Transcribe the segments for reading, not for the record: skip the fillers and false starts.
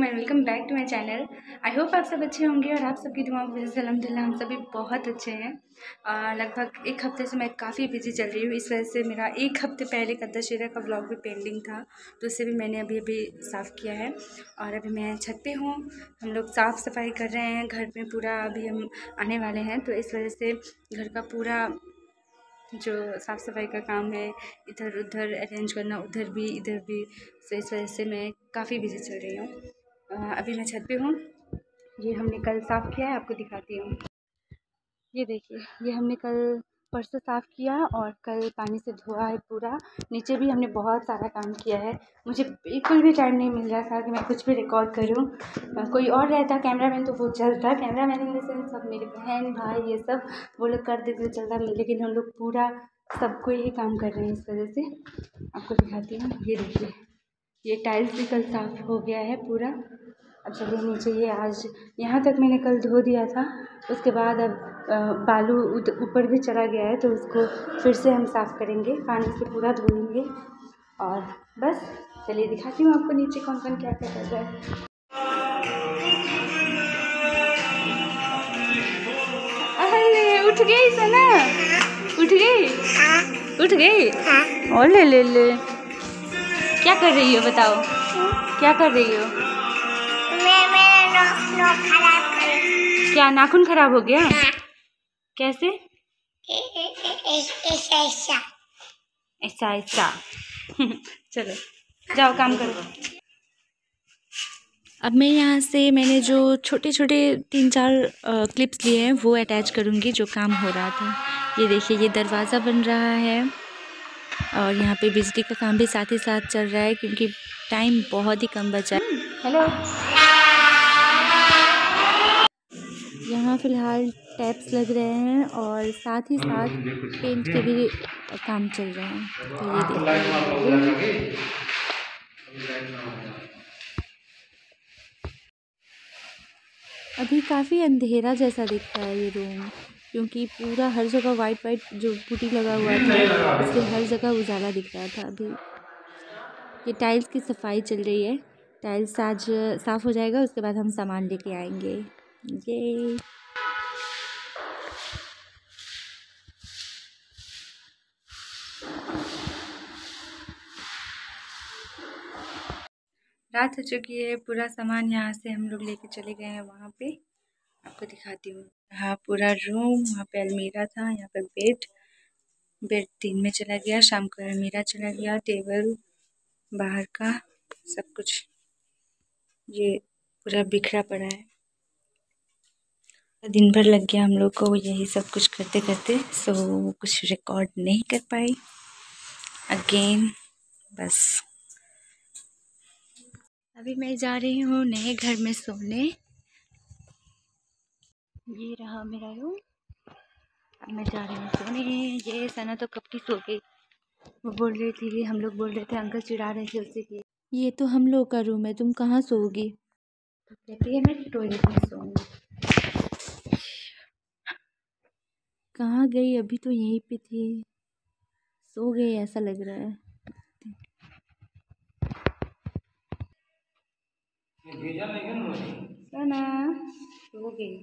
वालेकुम and welcome back to my channel. I hope आप सब अच्छे होंगे और आप सबकी दुआओं की वजह से अल्हम्दुलिल्लाह हम सभी बहुत अच्छे हैं। लगभग एक हफ़्ते से मैं काफ़ी बिजी चल रही हूँ। इस वजह से मेरा एक हफ़्ते पहले का दशहरा का व्लॉग भी पेंडिंग था, तो उसे भी मैंने अभी साफ़ किया है। और अभी मैं छत पे हूँ, हम लोग साफ़ सफाई कर रहे हैं घर में पूरा। अभी हम आने वाले हैं तो इस वजह से घर का पूरा जो साफ़ सफाई का काम है, इधर उधर अरेंज करना, उधर भी इधर भी, तो इस वजह से मैं काफ़ी बिजी चल रही हूँ। अभी मैं छत पे हूँ। ये हमने कल साफ़ किया है, आपको दिखाती हूँ। ये देखिए, ये हमने कल परसों साफ़ किया और कल पानी से धोआ है पूरा। नीचे भी हमने बहुत सारा काम किया है। मुझे बिल्कुल भी टाइम नहीं मिल रहा था कि मैं कुछ भी रिकॉर्ड करूँ। कोई और रहता कैमरामैन तो वो चलता, कैमरामैन इन द सेंस सब मेरे बहन भाई ये सब वो लोग कर देते चलता, लेकिन हम लोग पूरा सबको ये काम कर रहे हैं। इस वजह से आपको दिखाती हूँ। ये देखिए, ये टाइल्स भी कल साफ़ हो गया है पूरा। अब चलिए नीचे, ये आज यहाँ तक मैंने कल धो दिया था, उसके बाद अब बालू ऊपर भी चला गया है तो उसको फिर से हम साफ़ करेंगे, पानी से पूरा धोएंगे। और बस चलिए दिखाती हूँ आपको नीचे कौन कौन क्या क्या कर रहा है। अरे उठ गई सना, उठ गई, उठ गई। और ले क्या कर रही हो बताओ, क्या कर रही हो? मेरा नाक खराब कर। क्या नाखून खराब हो गया? कैसे? ऐसा ऐसा ऐसा चलो जाओ काम करो। अब मैं यहाँ से मैंने जो छोटे छोटे 3-4 क्लिप्स लिए हैं वो अटैच करूँगी जो काम हो रहा था। ये देखिए, ये दरवाज़ा बन रहा है और यहाँ पे बिजली का काम भी साथ ही साथ चल रहा है क्योंकि टाइम बहुत ही कम बचा है। हेलो, यहाँ फ़िलहाल टैप्स लग रहे हैं और साथ ही साथ पेंट के भी काम चल रहे हैं। तो ये देखिए, अभी काफ़ी अंधेरा जैसा दिखता है ये रूम, क्योंकि पूरा हर जगह वाइट वाइट जो पुट्टी लगा हुआ था इससे हर जगह उजाला दिख रहा था। अभी ये टाइल्स की सफाई चल रही है, टाइल्स आज साफ़ हो जाएगा, उसके बाद हम सामान लेके आएंगे। ये रात हो चुकी है, पूरा सामान यहाँ से हम लोग लेके चले गए हैं वहाँ पे। आपको दिखाती हूँ। हाँ, पूरा रूम, वहाँ पे अलमीरा था, यहाँ पर बेड दिन में चला गया, शाम को अलमीरा चला गया, टेबल बाहर का सब कुछ ये पूरा बिखरा पड़ा है। दिन भर लग गया हम लोग को यही सब कुछ करते करते, सो कुछ रिकॉर्ड नहीं कर पाई अगेन। बस अभी मैं जा रही हूँ नए घर में सोने। ये रहा मेरा रूम, अब मैं जा रही हूँ सोने। ये सना तो कब की सो गई। वो बोल रही थी कि हम लोग बोल रहे थे, अंकल चिढ़ा रहे थे उससे कि ये तो हम लोग का रूम है, तुम कहाँ सोओगी? तो कहती है मैं टॉयलेट में सोऊंगी। कहाँ गई? अभी तो यहीं पे थी, सो गई ऐसा लग रहा है। सना सो गई।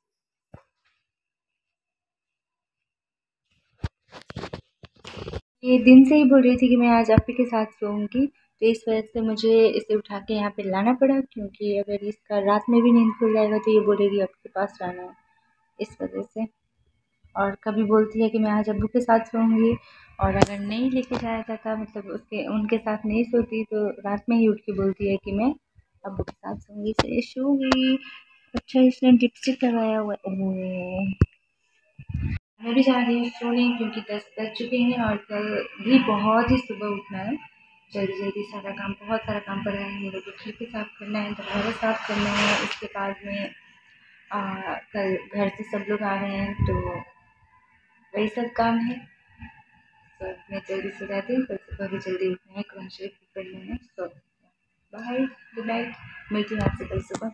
ये दिन से ही बोल रही थी कि मैं आज आपी के साथ सोऊंगी, तो इस वजह से मुझे इसे उठा के यहाँ पे लाना पड़ा, क्योंकि अगर इसका रात में भी नींद खुल जाएगा तो ये बोलेगी आपके पास रहना है, इस वजह से। और कभी बोलती है कि मैं आज अब्बू के साथ सोऊंगी, और अगर नहीं लेके जाया जाता, मतलब उनके साथ नहीं सोती, तो रात में ही उठ के बोलती है कि मैं अब्बू के साथ सोऊंगी। तो ये सो गई। अच्छा, इसने लिपस्टिक लगाया हुआ है। मैं भी जा रही हूँ सोने, क्योंकि 10 बज चुके हैं और कल भी बहुत ही सुबह उठना है। जल्दी जल्दी सारा काम, बहुत सारा काम पड़ा है। मेरे को खिड़की साफ़ करना है, दरवाज़ा साफ़ करना है, उसके बाद में कल घर से सब लोग आ रहे हैं तो वही सब काम है। तो मैं जल्दी से जाती हूँ, कल सुबह भी जल्दी उठना है, कुरान शरीफ भी पढ़ना है। तो बाय, गुड नाइट, मिलती हूँ आपसे कल सुबह।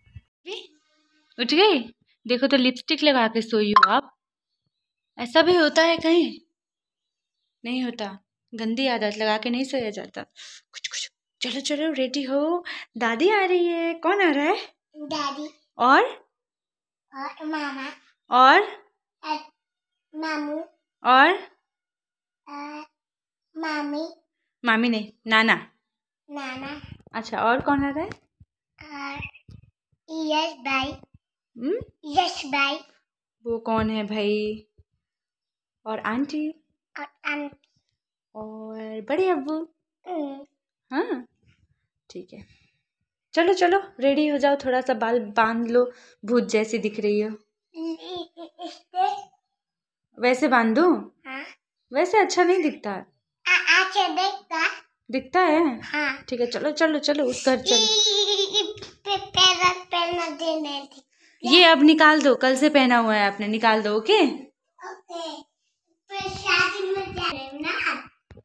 उठ गई? देखो तो लिपस्टिक लगा के सोई हो आप। ऐसा भी होता है कहीं? नहीं होता, गंदी आदत, लगा के नहीं सोया जाता। कुछ कुछ चलो चलो रेडी हो, दादी आ रही है। कौन आ रहा है? दादी और मामा और मामू और मामी मामी नहीं, नाना। नाना अच्छा, और कौन आ रहा है? यश भाई। यश भाई वो कौन है भाई? और आंटी और आंटी और बड़े अब्बू। हाँ ठीक है, चलो चलो रेडी हो जाओ, थोड़ा सा बाल बांध लो, भूत जैसी दिख रही हो। वैसे बांध दूं? हाँ। वैसे अच्छा नहीं दिखता। अच्छा दिखता है? हाँ। ठीक है, चलो चलो चलो उस घर चलो। पहना देने ये अब निकाल दो, कल से पहना हुआ है आपने, निकाल दो। Okay okay. फिर शादी में जाने ना।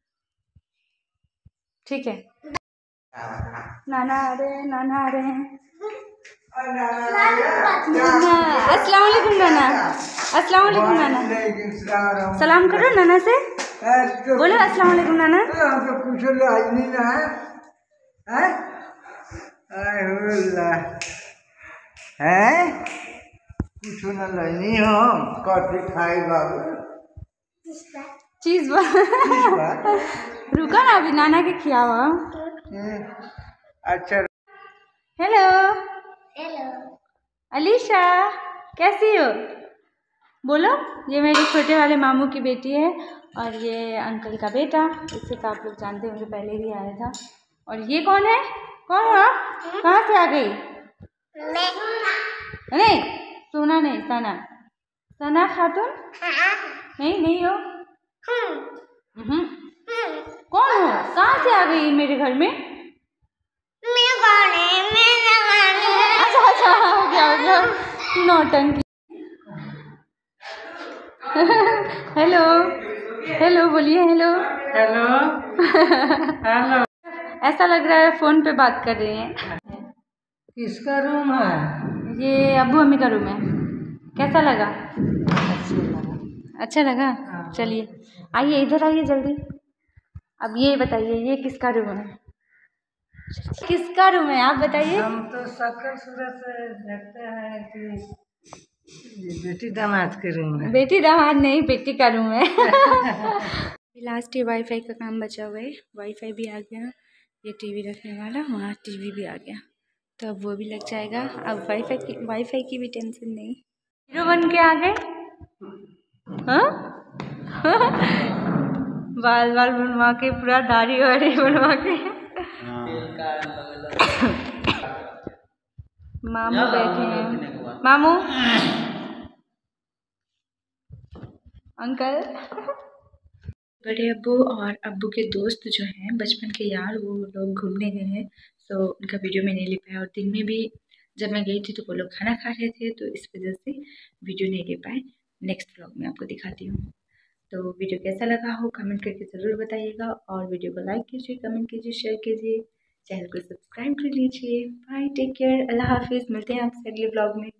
ठीक है। नाना आ रहे हैं, नाना आ रहे हैं। अस्सलाम वालेकुम नाना। अस्सलाम वालेकुम नाना। सलाम करो नाना से, बोलो अस्सलाम वालेकुम नाना। कुछ आज नहीं ना है कुछ ना लेनी हो कॉफी खाई बाबू चीज रुका ना, अभी नाना के खियावा। अच्छा। हेलो हेलो अलीशा, कैसी हो? बोलो। ये मेरे छोटे वाले मामू की बेटी है और ये अंकल का बेटा। इसे तो आप लोग जानते होंगे, पहले भी आया था। और ये कौन है? कौन हो आप? कहाँ से आ गई? नहीं सोना नहीं, सना। सना खातून? नहीं नहीं हो। कौन हो? कहाँ से आ गई मेरे घर में? अच्छा अच्छा, हो गया नौटंकी। हेलो हेलो बोलिए। Hello hello hello. ऐसा लग रहा है फोन पे बात कर रही हैं। किसका रूम है? ये अब्बू अम्मी का रूम है। कैसा लगा? अच्छा लगा। चलिए आइए, इधर आइए जल्दी। अब ये बताइए, ये किसका रूम है? किसका रूम है आप बताइए। हम तो शक्ल सूरत से देखते हैं कि बेटी दामाद के रूम है। बेटी दामाद नहीं, बेटी का रूम है। लास्ट ये वाईफाई का काम बचा हुआ है। वाईफाई भी आ गया, ये टीवी रखने वाला, वहाँ टीवी भी आ गया, तो अब वो भी लग जाएगा। अब वाईफाई की भी टेंशन नहीं। हीरो बन के आ गए। हाँ बाल बाल बनवा के, पूरा दाढ़ी वाड़ी बनवा के। मामू बैठे हैं। मामू अंकल। बड़े अब्बू और अब्बू के दोस्त जो हैं बचपन के यार, वो लोग घूमने गए हैं, तो उनका वीडियो में नहीं ले पाया। और दिन में भी जब मैं गई थी तो वो लोग खाना खा रहे थे, तो इस वजह से वीडियो नहीं ले पाए। नेक्स्ट व्लॉग में आपको दिखाती हूँ। तो वीडियो कैसा लगा हो कमेंट करके ज़रूर बताइएगा, और वीडियो को लाइक कीजिए, कमेंट कीजिए, शेयर कीजिए, चैनल को सब्सक्राइब कर लीजिए। बाय, टेक केयर, अल्लाह हाफिज़। मिलते हैं आपसे अगले व्लॉग में।